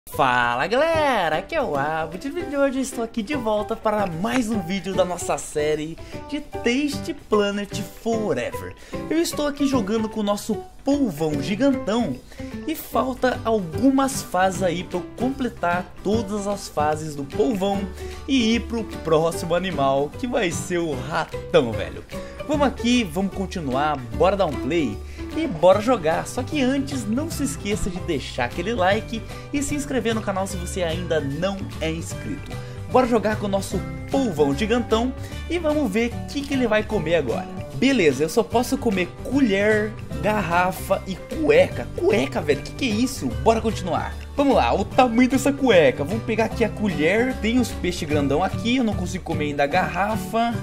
Fala galera, aqui é o Abo. No vídeo de hoje eu estou aqui de volta para mais um vídeo da nossa série de Taste Planet Forever. Eu estou aqui jogando com o nosso polvão gigantão e falta algumas fases aí para eu completar todas as fases do polvão e ir pro próximo animal, que vai ser o ratão, velho. Vamos aqui, vamos continuar, bora dar um play e bora jogar. Só que antes, não se esqueça de deixar aquele like e se inscrever no canal se você ainda não é inscrito. Bora jogar com o nosso polvão gigantão e vamos ver o que ele vai comer agora. Beleza, eu só posso comer colher, garrafa e cueca. Cueca, velho, que é isso? Bora continuar. Vamos lá, o tamanho dessa cueca. Vamos pegar aqui a colher. Tem os peixes grandão aqui, eu não consigo comer ainda a garrafa.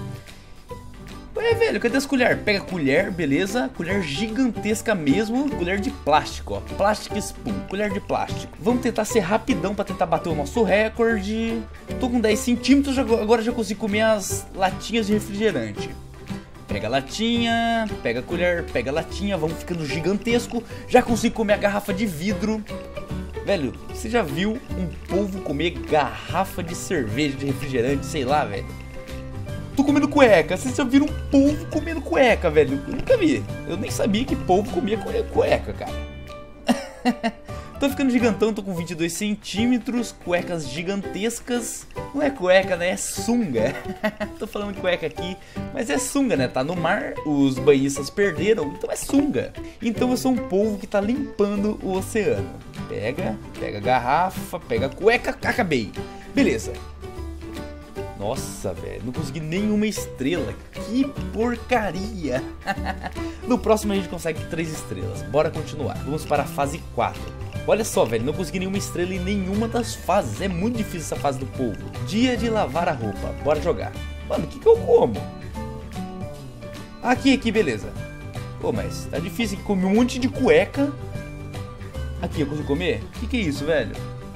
Ué, velho, cadê as colheres? Pega a colher, beleza. Colher gigantesca mesmo. Colher de plástico, ó. Plastic Spoon, colher de plástico. Vamos tentar ser rapidão pra tentar bater o nosso recorde. Tô com 10 centímetros, agora já consigo comer as latinhas de refrigerante. Pega a latinha, pega a colher, pega a latinha. Vamos ficando gigantesco. Já consigo comer a garrafa de vidro. Velho, você já viu um polvo comer garrafa de cerveja, de refrigerante, sei lá, velho? Tô comendo cueca, vocês já viram um polvo comendo cueca, velho? Eu nunca vi, eu nem sabia que polvo comia cueca, cara. Tô ficando gigantão, tô com 22 centímetros, cuecas gigantescas. Não é cueca, né? É sunga. Tô falando cueca aqui, mas é sunga, né? Tá no mar, os banhistas perderam, então é sunga. Então eu sou um polvo que tá limpando o oceano. Pega a garrafa, pega a cueca, acabei. Beleza. Nossa, velho, não consegui nenhuma estrela. Que porcaria. No próximo a gente consegue 3 estrelas. Bora continuar. Vamos para a fase 4. Olha só, velho, não consegui nenhuma estrela em nenhuma das fases. É muito difícil essa fase do polvo. Dia de lavar a roupa. Bora jogar. Mano, o que eu como? Aqui, beleza. Pô, mas tá difícil. Comi um monte de cueca. Aqui, eu consigo comer? O que é isso, velho?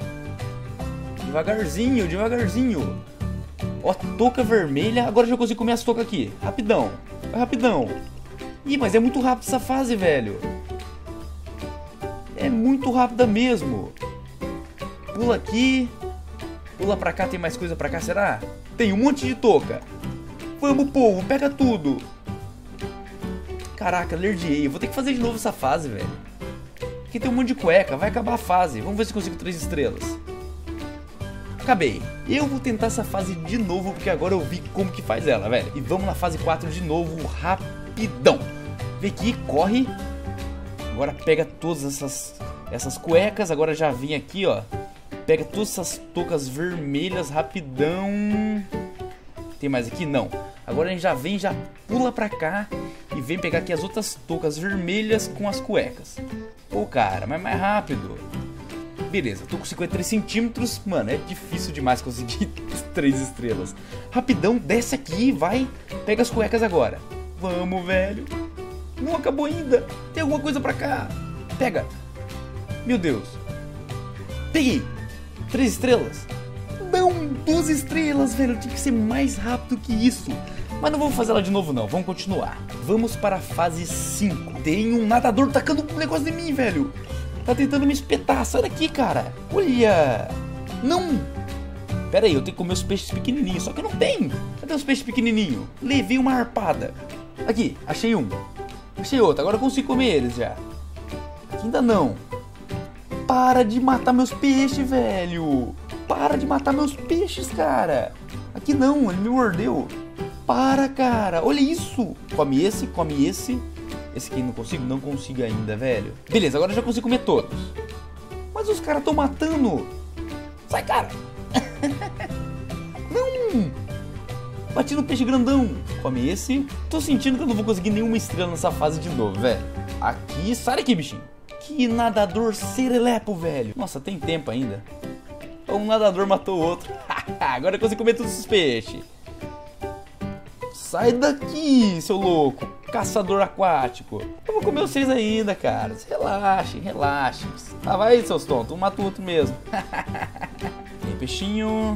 Devagarzinho, devagarzinho. Ó, touca vermelha. Agora já consigo comer as toucas aqui. Rapidão. Vai rapidão. Ih, mas é muito rápido essa fase, velho. É muito rápida mesmo. Pula aqui. Pula pra cá. Tem mais coisa pra cá, será? Tem um monte de touca. Vamos, povo. Pega tudo. Caraca, alergiei. Eu vou ter que fazer de novo essa fase, velho. Aqui tem um monte de cueca. Vai acabar a fase. Vamos ver se consigo 3 estrelas. Acabei. Eu vou tentar essa fase de novo, porque agora eu vi como que faz ela, velho. E vamos na fase 4 de novo, rapidão. Vem aqui, corre. Agora pega todas essas cuecas. Agora já vim aqui, ó. Pega todas essas toucas vermelhas, rapidão. Tem mais aqui? Não. Agora a gente já vem, já pula pra cá. E vem pegar aqui as outras toucas vermelhas com as cuecas. Pô, cara, mas mais rápido. Beleza, tô com 53 centímetros. Mano, é difícil demais conseguir 3 estrelas. Rapidão, desce aqui, vai. Pega as cuecas agora. Vamos, velho. Não acabou ainda. Tem alguma coisa pra cá. Pega. Meu Deus. Peguei. 3 estrelas. Não, 2 estrelas, velho. Tinha que ser mais rápido que isso. Mas não vamos fazer ela de novo, não. Vamos continuar. Vamos para a fase 5. Tem um nadador tacando um negócio em mim, velho. Tá tentando me espetar, sai daqui, cara. Olha. Não. Pera aí, eu tenho que comer os peixes pequenininhos. Só que não tem. Cadê os peixes pequenininhos? Levei uma arpada. Aqui, achei um. Achei outro, agora eu consigo comer eles já. Aqui ainda não. Para de matar meus peixes, velho. Para de matar meus peixes, cara. Aqui não, ele me mordeu. Para, cara, olha isso. Come esse, come esse. Esse aqui não consigo ainda, velho. Beleza, agora eu já consigo comer todos. Mas os caras estão matando. Sai, cara. Não. Bati no peixe grandão. Come esse. Tô sentindo que eu não vou conseguir nenhuma estrela nessa fase de novo, velho. Aqui, sai daqui, bichinho. Que nadador serelepo, velho. Nossa, tem tempo ainda. Um nadador matou o outro. Agora eu consigo comer todos os peixes. Sai daqui, seu louco. Caçador aquático. Eu vou comer vocês ainda, cara. Relaxem, relaxem. Ah, vai aí, seus tontos. Um mata o outro mesmo. Tem peixinho.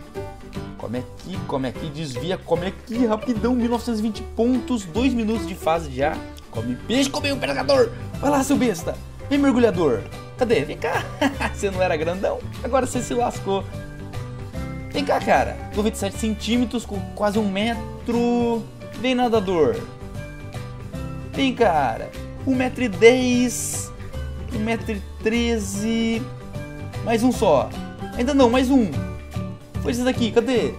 Come aqui, desvia, come aqui, rapidão. 1920 pontos, 2 minutos de fase já. Come peixe, come o pescador. Vai lá, seu besta. Vem, mergulhador. Cadê? Vem cá. Você não era grandão? Agora você se lascou. Vem cá, cara. 97 centímetros com quase 1 metro. Vem, nadador. Vem, cara. 1,10 m, 1,13 m. Mais um só. Ainda não, mais um. Foi esse daqui, cadê?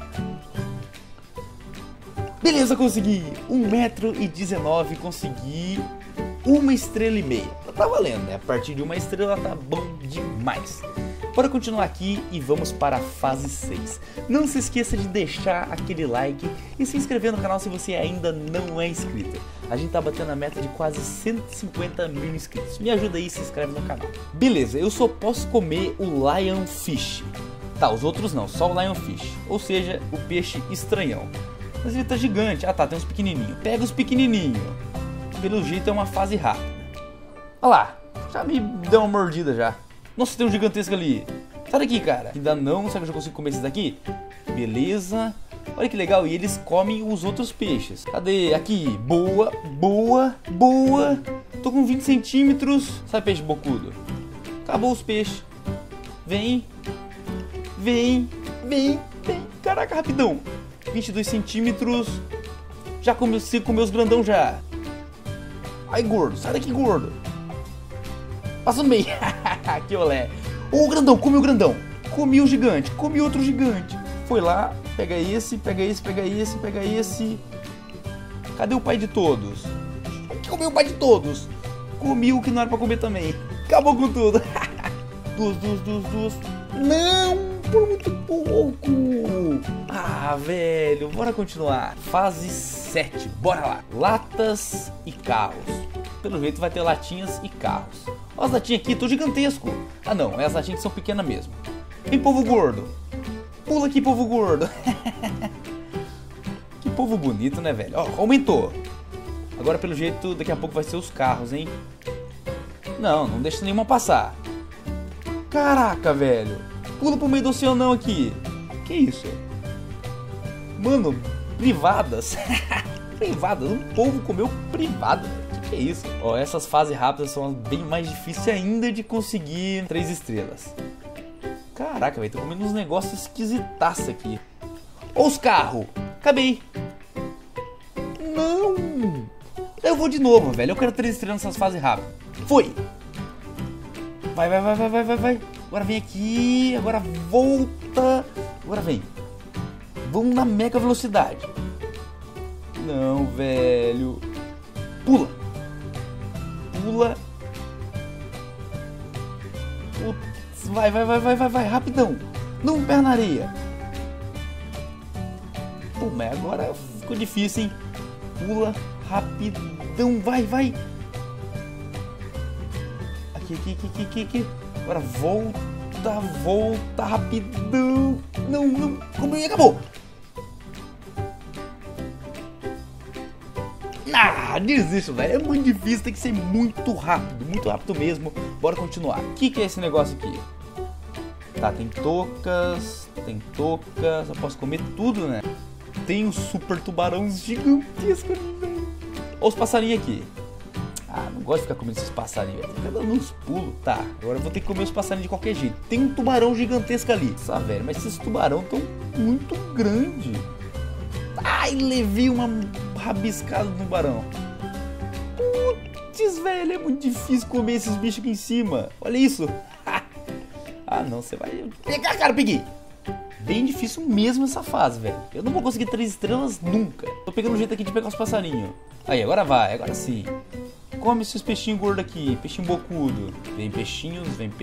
Beleza, consegui. 1,19 m, consegui 1,5 estrelas. Tá valendo, né? A partir de 1 estrela tá bom demais. Bora continuar aqui e vamos para a fase 6. Não se esqueça de deixar aquele like e se inscrever no canal se você ainda não é inscrito. A gente tá batendo a meta de quase 150 mil inscritos. Me ajuda aí e se inscreve no canal. Beleza, eu só posso comer o Lionfish. Tá, os outros não, só o Lionfish. Ou seja, o peixe estranhão. Mas ele tá gigante. Ah tá, tem uns pequenininhos. Pega os pequenininhos. Pelo jeito é uma fase rápida. Olha lá, já me deu uma mordida já. Nossa, tem um gigantesco ali. Sai daqui, cara. Ainda não, será que eu já consigo comer esses daqui? Beleza. Olha que legal, e eles comem os outros peixes. Cadê? Aqui, boa, boa, boa. Tô com 20 centímetros. Sai, peixe bocudo. Acabou os peixes. Vem. Vem, vem, vem. Caraca, rapidão. 22 centímetros. Já comecei a comer os grandão já. Ai, gordo, sai daqui, gordo. Passa no meio. Que olé. O grandão, come o grandão. Comi o gigante, comi outro gigante. Foi lá, pega esse, pega esse, pega esse, pega esse. Cadê o pai de todos? Comeu o pai de todos. Comi o que não era pra comer também. Acabou com tudo. Duas. Não, por muito pouco. Ah, velho, bora continuar. Fase 7, bora lá. Latas e carros. Pelo jeito vai ter latinhas e carros. Olha as latinhas aqui, tô gigantesco. Ah não, as latinhas que são pequenas mesmo. Vem, povo gordo. Pula aqui, povo gordo. Que povo bonito, né, velho? Ó, aumentou. Agora, pelo jeito, daqui a pouco vai ser os carros, hein? Não deixa nenhuma passar. Caraca, velho. Pula pro meio do oceanão aqui. Que isso? Mano, privadas. Privadas, um povo comeu privada. Que é isso? Ó, essas fases rápidas são bem mais difíceis ainda de conseguir 3 estrelas. Caraca, velho, tô comendo uns negócios esquisitaços aqui. Ó os carros. Acabei. Não. Eu vou de novo, velho. Eu quero 3 estrelas nessas fases rápidas. Foi. Vai. Agora vem aqui. Agora volta. Agora vem. Vamos na mega velocidade. Não, velho. Pula. Putz, vai, rapidão. Não, pé na areia. Pô, mas agora ficou difícil, hein? Pula, rapidão, vai. Aqui. Agora volta, rapidão. Não, como é que acabou? Ah, desisto, velho. É muito difícil, tem que ser muito rápido mesmo. Bora continuar. O que é esse negócio aqui? Tá, tem tocas. Eu posso comer tudo, né? Tem um super tubarão gigantesco ali, velho. Olha os passarinhos aqui. Ah, não gosto de ficar comendo esses passarinhos, velho. Fica dando uns pulos. Tá, agora eu vou ter que comer os passarinhos de qualquer jeito. Tem um tubarão gigantesco ali. Nossa, velho, mas esses tubarão tão muito grandes. Ai, levei uma rabiscada no tubarão. Putz, velho, é muito difícil comer esses bichos aqui em cima. Olha isso. Ah, não, você vai pegar, cara, peguei. Bem difícil mesmo essa fase, velho. Eu não vou conseguir 3 estrelas nunca. Tô pegando um jeito aqui de pegar os passarinhos. Aí, agora vai, agora sim. Come esses peixinhos gordos aqui, peixinho bocudo. Vem peixinhos.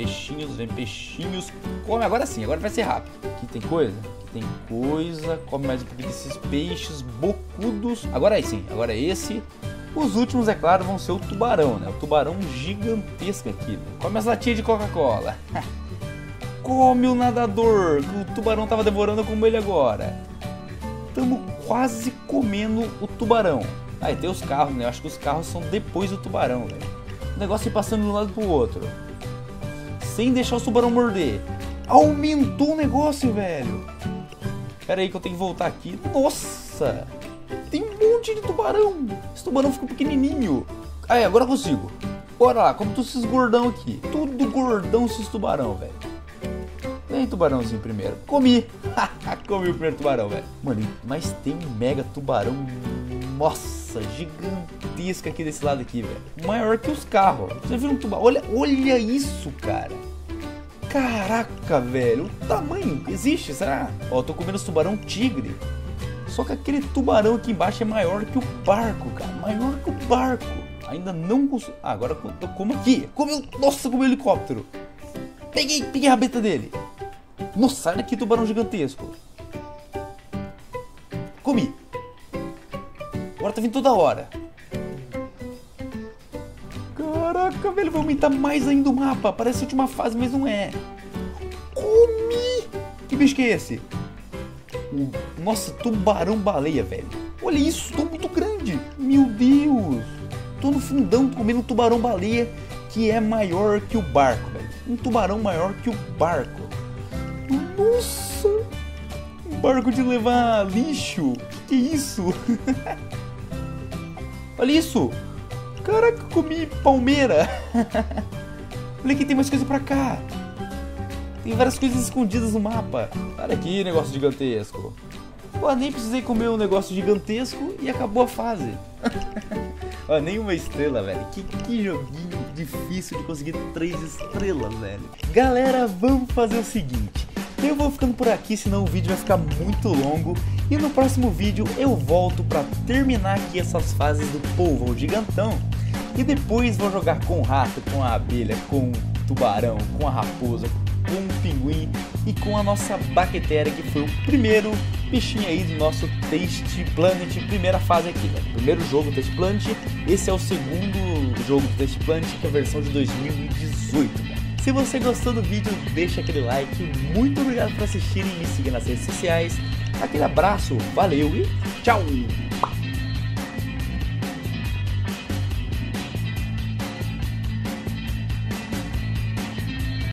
Come, agora sim, agora vai ser rápido. Aqui tem coisa. Come mais um pouquinho desses peixes bocudos. Agora aí sim, agora é esse. Os últimos, é claro, vão ser o tubarão, né? O tubarão gigantesco aqui, né? Come as latinhas de Coca-Cola. Come o nadador, que o tubarão tava devorando, como ele agora. Estamos quase comendo o tubarão. Ah, e tem os carros, né? Eu acho que os carros são depois do tubarão, velho. O negócio ir passando de um lado pro outro. Sem deixar o tubarão morder. Aumentou o negócio, velho. Pera aí que eu tenho que voltar aqui. Nossa! Tem um monte de tubarão. Esse tubarão ficou pequenininho. Ah, agora eu consigo. Bora lá, como esses gordão aqui. Tudo gordão esses tubarão, velho. Vem tubarãozinho primeiro. Comi. Comi o primeiro tubarão, velho. Mano, mas tem um mega tubarão. Nossa, gigantesco aqui desse lado aqui, velho. Maior que os carros. Você viu um tubarão? Olha isso, cara. Caraca, velho. O tamanho existe, será? Ó, eu tô comendo esse tubarão tigre. Só que aquele tubarão aqui embaixo é maior que o barco, cara. Maior que o barco. Ainda não consigo. Ah, agora eu como aqui. Nossa, comi o helicóptero. Peguei a rabeta dele. Nossa, olha que tubarão gigantesco. Comi. Agora tá vindo toda hora. Caraca, velho, vai aumentar mais ainda o mapa. Parece a última fase, mas não é. Comi. Que bicho que é esse? Nossa, tubarão-baleia, velho. Olha isso, tô muito grande. Meu Deus. Tô no fundão comendo um tubarão-baleia que é maior que o barco, velho. Um tubarão maior que o barco. Nossa. Um barco de levar lixo. Que isso? Olha isso. Caraca, comi palmeira. Olha que tem mais coisa pra cá. Tem várias coisas escondidas no mapa. Olha aqui, negócio gigantesco. Pô, nem precisei comer um negócio gigantesco e acabou a fase. Ó, nenhuma estrela, velho. Que joguinho difícil de conseguir 3 estrelas, velho. Galera, vamos fazer o seguinte. Eu vou ficando por aqui, senão o vídeo vai ficar muito longo. E no próximo vídeo eu volto pra terminar aqui essas fases do polvo gigantão. E depois vou jogar com o rato, com a abelha, com o tubarão, com a raposa, com o pinguim e com a nossa bactéria, que foi o primeiro bichinho aí do nosso Taste Planet, primeira fase aqui, né? Primeiro jogo do Taste Planet, esse é o segundo jogo do Taste Planet, que é a versão de 2018, né? Se você gostou do vídeo, deixa aquele like, muito obrigado por assistirem e me seguir nas redes sociais, aquele abraço, valeu e tchau!